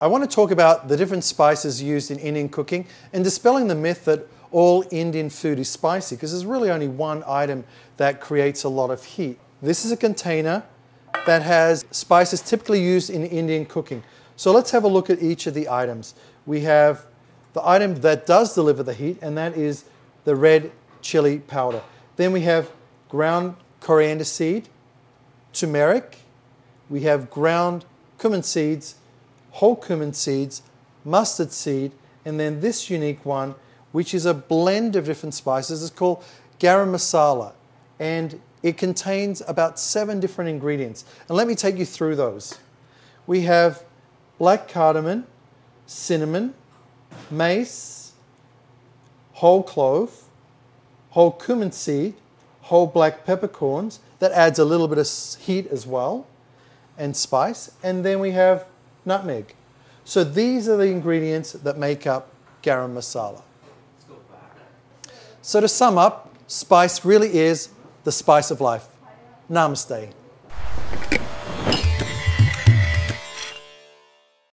I want to talk about the different spices used in Indian cooking and dispelling the myth that all Indian food is spicy, because there's really only one item that creates a lot of heat. This is a container that has spices typically used in Indian cooking. So let's have a look at each of the items. We have the item that does deliver the heat, and that is the red chili powder. Then we have ground coriander seed, turmeric, we have ground cumin seeds, whole cumin seeds, mustard seed, and then this unique one, which is a blend of different spices. It's called garam masala, and it contains about 7 different ingredients. And let me take you through those. We have black cardamom, cinnamon, mace, whole clove, whole cumin seed, whole black peppercorns. That adds a little bit of heat as well, and spice. And then we have nutmeg. So these are the ingredients that make up garam masala. So to sum up, spice really is the spice of life. Namaste.